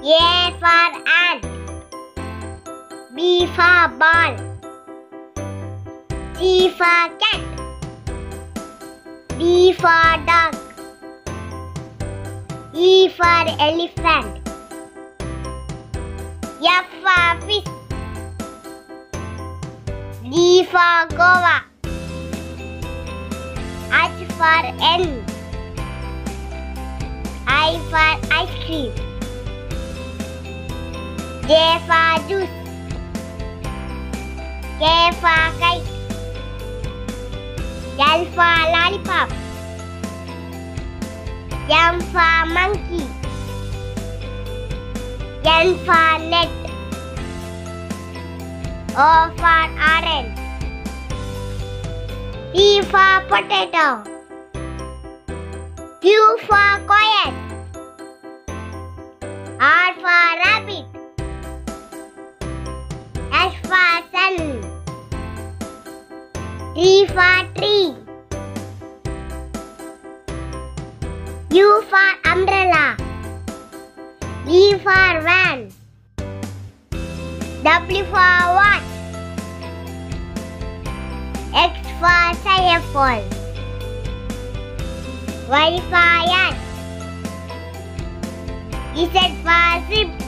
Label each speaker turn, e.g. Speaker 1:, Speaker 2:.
Speaker 1: A for ant. B for ball. C for cat. D for dog. E for elephant. F for fish. G for guava. H for hen. I for ice cream. J for juice. K for kite. L for lollipop. M for monkey. N for net. O for orange. P for potato. Q for coin. R for rabbit. S for sun. T for tree. U for umbrella. V for van. W for watch. X for xylophone. Y for yacht. Z for zip.